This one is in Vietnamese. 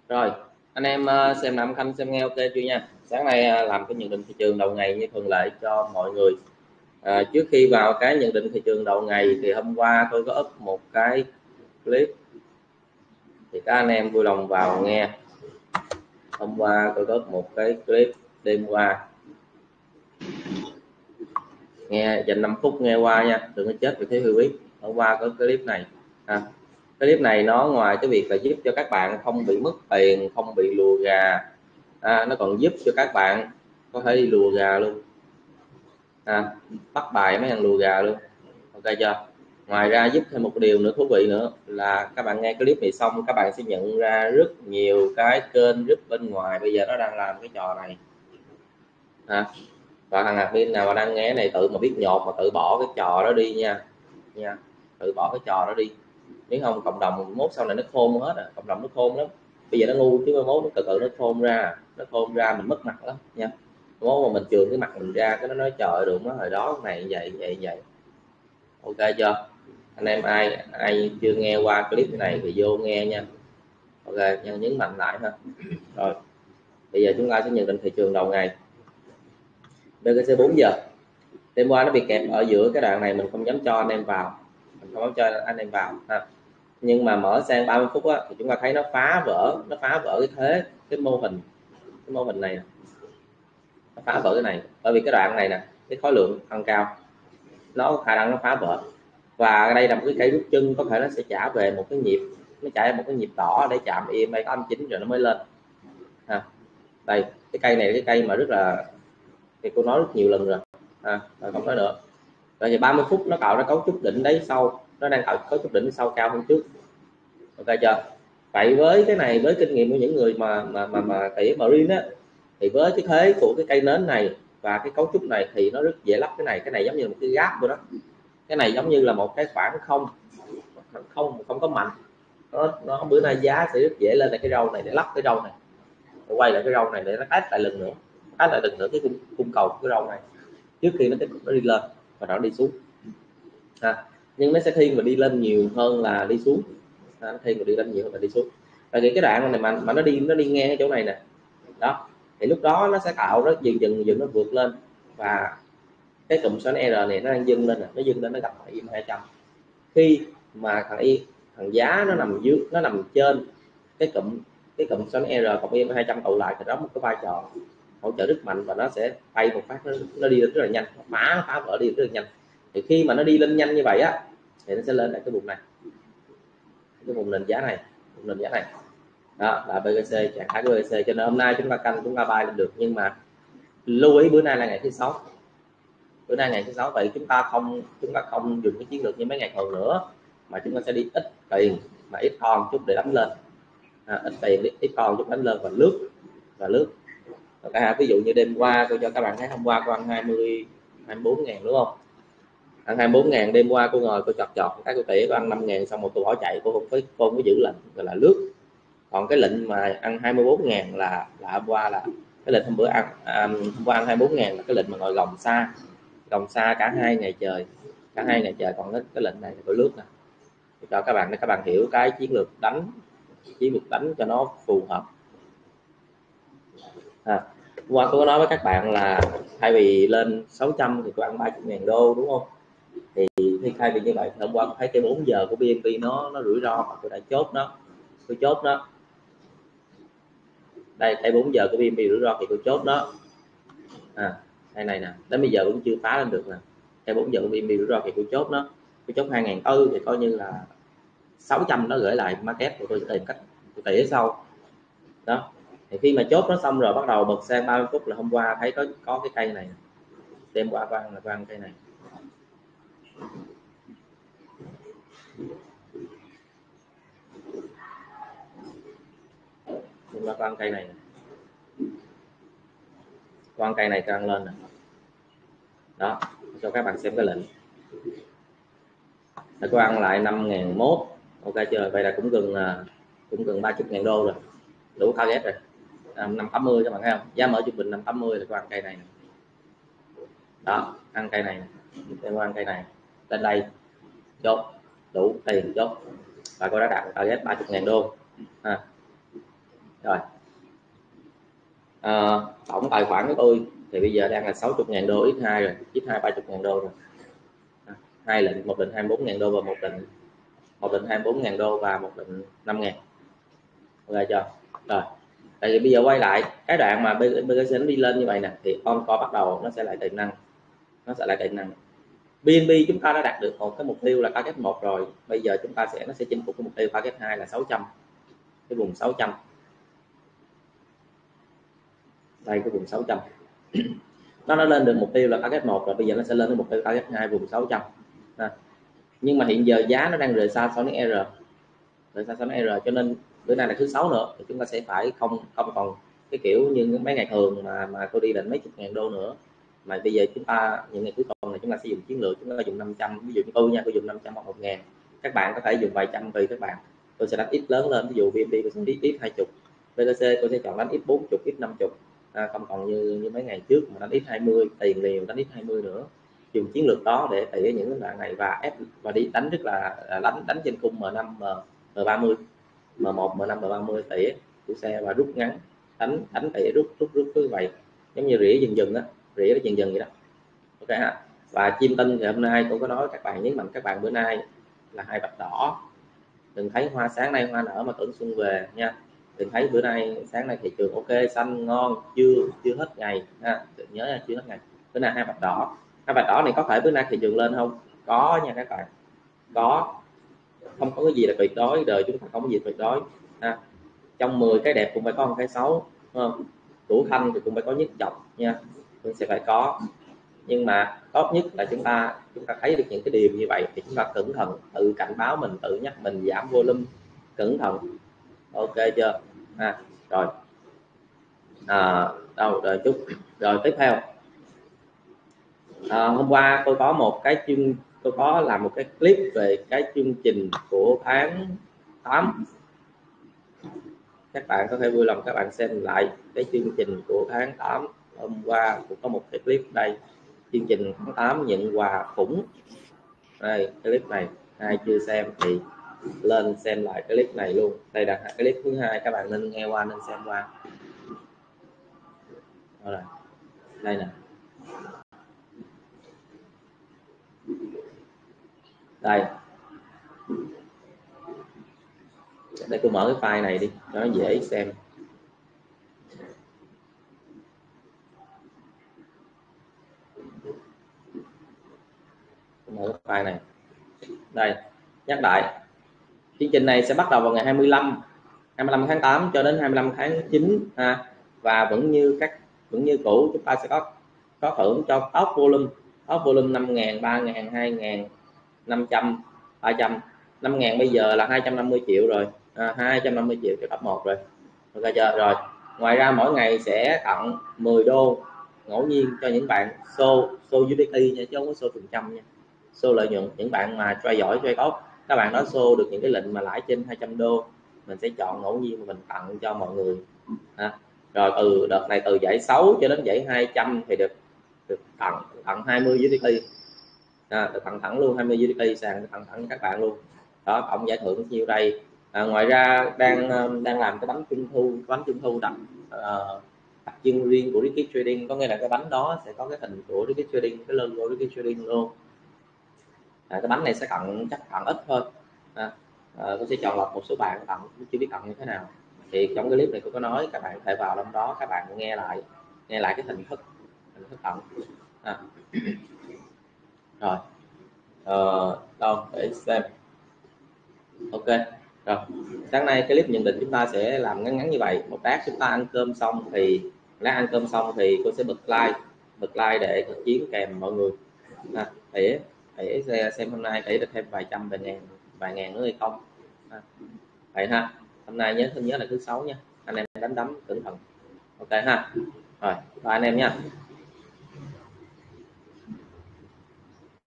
Rồi, anh em xem âm thanh xem nghe ok chưa nha. Sáng nay làm cái nhận định thị trường đầu ngày như thường lệ cho mọi người. Trước khi vào cái nhận định thị trường đầu ngày thì hôm qua tôi có up một cái clip thì các anh em vui lòng vào nghe. Hôm qua tôi có up một cái clip đêm qua, nghe dành 5 phút nghe qua nha, đừng có chết vì thế hư biết. Hôm qua có cái clip này, cái clip này nó ngoài cái việc là giúp cho các bạn không bị mất tiền, không bị lùa gà, nó còn giúp cho các bạn có thể đi lùa gà luôn, bắt bài mấy thằng lùa gà luôn, ok chưa. Ngoài ra giúp thêm một điều nữa thú vị nữa là các bạn nghe clip này xong các bạn sẽ nhận ra rất nhiều cái kênh giúp bên ngoài bây giờ nó đang làm cái trò này, và thằng admin nào mà đang nghe này tự mà biết nhột mà tự bỏ cái trò đó đi nha, tự bỏ cái trò đó đi, nếu không cộng đồng mốt sau này nó khôn hết cộng đồng nó khôn lắm. Bây giờ nó ngu chứ mốt nó từ từ nó khôn ra mình mất mặt lắm nha. Mốt mà mình trường cái mặt mình ra cái nó nói trời đụng nó hồi đó này vậy, ok chưa. Anh em ai ai chưa nghe qua clip này thì vô nghe nha, ok nhân nhấn mạnh lại ha. Rồi bây giờ chúng ta sẽ nhận định thị trường đầu ngày. BTC 4 giờ đêm qua nó bị kẹp ở giữa cái đoạn này, mình không dám cho anh em vào, mình không dám cho anh em vào ha. Nhưng mà mở sang 30 phút á, thì chúng ta thấy nó phá vỡ cái thế, cái mô hình này, nó phá vỡ cái này, bởi vì cái đoạn này nè, cái khối lượng tăng cao, nó khả năng nó phá vỡ. Và đây là một cái cây rút chân, có thể nó sẽ trả về một cái nhịp, nó chạy một cái nhịp đỏ để chạm EMA có 9 rồi nó mới lên đây. Cái cây này là cái cây mà rất là, thì cô nói rất nhiều lần rồi rồi không nói nữa. Rồi thì 30 phút nó tạo ra cấu trúc đỉnh đáy sau, nó đang tạo cấu trúc đỉnh sau cao hơn trước, ok chưa. Vậy với cái này, với kinh nghiệm của những người mà tỉa marine á, thì với cái thế của cái cây nến này và cái cấu trúc này thì nó rất dễ lắp cái này giống như một cái gap của nó, cái này giống như là một cái khoảng không có mạnh, nó bữa nay giá sẽ rất dễ lên lại cái râu này để lắp cái râu này, quay lại cái râu này để nó test lại lần nữa, cái cung cầu của cái râu này trước khi nó tiếp tục nó đi lên và nó đi xuống nhưng nó sẽ thiên về đi lên nhiều hơn là đi xuống, nó thiên về đi lên nhiều hơn là đi xuống. Tại vì cái đoạn này mà nó đi ngang cái chỗ này nè đó, thì lúc đó nó sẽ tạo nó dần nó vượt lên, và cái cụm xoắn R này nó đang dâng lên nó dâng lên, nó gặp thằng im 200. Khi mà thằng giá nó nằm dưới, nó nằm trên cái cụm xoắn R cộng im 200 tụ lại thì đóng một cái vai trò hỗ trợ rất mạnh, và nó sẽ bay một phát, nó đi rất là nhanh, phá vỡ đi rất là nhanh. Thì khi mà nó đi lên nhanh như vậy á thì nó sẽ lên lại cái vùng này, cái vùng nền giá này, đó là BTC, trạng thái của BTC. Cho nên hôm nay chúng ta canh, chúng ta bay lên được, nhưng mà lưu ý bữa nay là ngày thứ sáu, vậy chúng ta không dùng cái chiến lược như mấy ngày thường nữa, mà chúng ta sẽ đi ít tiền mà ít con chút để đánh lên, ít tiền ít con chút đánh lên và lướt. Ví dụ như đêm qua tôi cho các bạn thấy, hôm qua cô ăn 24 ngàn đúng không, ăn 24 ngàn, đêm qua cô ngồi cô chọt cái cô tỉa cô ăn 5 ngàn xong một cô bỏ chạy, cô không có giữ lệnh gọi là lướt. Còn cái lệnh mà ăn 24 ngàn là hôm qua là cái lệnh hôm bữa ăn, hôm qua ăn 24 ngàn là cái lệnh mà ngồi gồng xa cả 2 ngày trời, còn cái lệnh này là tôi lướt nè, cho các bạn để các bạn hiểu cái chiến lược đánh cho nó phù hợp. Qua tôi có nói với các bạn là thay vì lên 600 thì tôi ăn 30.000 đô đúng không, thì thay vì như vậy hôm qua thấy cái 4 giờ của BNB nó rủi ro mà tôi đã chốt nó, đây cái 4 giờ của BNB rủi ro thì tôi chốt nó, đây này nè, đến bây giờ cũng chưa phá lên được nè, cái 4 giờ của BNB rủi ro thì tôi chốt nó, tôi chốt 2.400 thì coi như là 600 nó gửi lại market của tôi tìm cách tôi tỉa sau đó. Thì khi mà chốt nó xong rồi bắt đầu bật sang 30 phút là hôm qua thấy có cái cây này, đêm qua quăng cây này, đêm qua quăng cây này, quăng lên nè đó, cho các bạn xem cái lệnh nó có ăn lại 5.001, ok chưa. Vậy là cũng gần 30.000 đô rồi, đủ target rồi. 580 các bạn thấy không, giá mở trung bình 580 là có ăn cây này đó, ăn cây này ăn cây này lên đây chốt đủ tiền chốt, và cô đã đạt target 30.000 đô Rồi tổng tài khoản của tôi thì bây giờ đang là 60.000 đô x2 rồi, x2 30.000 đô rồi. Hai lệnh, một lệnh 24.000 đô và một lệnh 24.000 đô và một lệnh 5.000. Ok chưa? Rồi tại vì bây giờ quay lại cái đoạn mà BTC nó đi lên như vậy nè thì onco bắt đầu nó sẽ lại tiềm năng, BNB chúng ta đã đạt được một cái mục tiêu là target 1 rồi, bây giờ chúng ta nó sẽ chinh phục cái mục tiêu target 2 là 600, cái vùng 600 đây, cái vùng 600 nó lên được mục tiêu là target 1 rồi, bây giờ nó sẽ lên cái mục tiêu target 2 vùng 600 nhưng mà hiện giờ giá nó đang rời xa so với R, cho nên bữa nay là thứ sáu nữa thì chúng ta sẽ phải không còn cái kiểu như mấy ngày thường mà tôi đi định mấy chục ngàn đô nữa, mà bây giờ chúng ta những ngày cuối tuần này chúng ta sẽ dùng chiến lược, chúng ta dùng 500, ví dụ như tôi nha, tôi dùng 500 hoặc 1.000, các bạn có thể dùng vài trăm tùy các bạn. Tôi sẽ đánh ít lớn lên, ví dụ VNB tôi sẽ ít 20, BTC tôi sẽ chọn đánh ít 40, ít 50, không còn như mấy ngày trước mà đánh ít 20 tiền liền, đánh ít 20 nữa, dùng chiến lược đó để tỉa những cái đoạn này và ép và đi đánh rất là đánh trên khung M5 M30 M1 M5 M30 tỉa của xe và rút ngắn, đánh tỉa rút như vậy, giống như rỉa dần đó, vậy đó. Ok ha. Và chim tinh thì hôm nay tôi có nói các bạn, nhấn mạnh các bạn bữa nay là hai vạch đỏ, đừng thấy hoa sáng nay hoa nở mà tưởng xuân về nha, đừng thấy bữa nay sáng nay thị trường ok xanh ngon, chưa hết ngày ha, đừng nhớ là chưa hết ngày. Bữa nay hai vạch đỏ này có thể bữa nay thị trường lên không? Có nha các bạn, có, không có cái gì là tuyệt đối, đời chúng ta không có gì tuyệt đối ha. Trong 10 cái đẹp cũng phải có một cái xấu, không? Củ thanh thì cũng phải có nhất chọc nha, cũng sẽ phải có, nhưng mà tốt nhất là chúng ta thấy được những cái điều như vậy thì chúng ta cẩn thận, tự cảnh báo mình, tự nhắc mình giảm volume, cẩn thận. Ok chưa? Rồi đâu rồi chút. Rồi tiếp theo, hôm qua tôi có làm một cái clip về cái chương trình của tháng 8, các bạn có thể vui lòng các bạn xem lại cái chương trình của tháng 8. Hôm qua cũng có một cái clip đây, chương trình tháng 8 nhận quà khủng đây, cái clip này ai chưa xem thì lên xem lại cái clip này luôn, đây là cái clip thứ hai, các bạn nên nghe qua, nên xem qua. Rồi đây nè, đây tôi mở cái file này đi cho nó dễ xem. Tôi mở cái file này đây, nhắc lại chương trình này sẽ bắt đầu vào ngày 25 tháng 8 cho đến 25 tháng 9 và vẫn như cũ, chúng ta sẽ có thưởng cho top volume 5.000, 3.000, 2.000, 500, 300. 5.000 bây giờ là 250 triệu rồi, 250 triệu cho top 1 rồi. Ok chưa? Rồi ngoài ra mỗi ngày sẽ tặng 10 đô ngẫu nhiên cho những bạn show USDT nha, chứ không có show phần trăm nha, show lợi nhuận. Những bạn mà trade giỏi, trade tốt, các bạn đó show được những cái lệnh mà lãi trên 200 đô, mình sẽ chọn ngẫu nhiên mà mình tặng cho mọi người. Rồi từ đợt này từ giải 6 cho đến giải 200 thì được tặng 20 USDT, được tặng thẳng luôn 20 USDT sàn, tặng thẳng các bạn luôn đó. Tổng giải thưởng nhiêu đây. Ngoài ra đang làm cái bánh trung thu đặc trưng riêng của Ricky Trading, có nghĩa là cái bánh đó sẽ có cái hình của Ricky Trading, cái logo Ricky Trading luôn. Cái bánh này sẽ chắc tặng ít thôi, tôi sẽ chọn lọc một số bạn tặng, chưa biết tặng như thế nào. Thì trong cái clip này tôi có nói các bạn có thể vào trong đó, các bạn nghe lại cái hình thức tặng. Rồi đâu để xem. Ok rồi, sáng nay cái clip nhận định chúng ta sẽ làm ngắn như vậy. Một lát chúng ta ăn cơm xong thì tôi sẽ bật like để chiến kèm mọi người để xem hôm nay để được thêm vài ngàn nữa hay không. Vậy ha, hôm nay nhớ là thứ sáu nha, anh em đánh đấm cẩn thận. Ok ha, rồi bye anh em nha.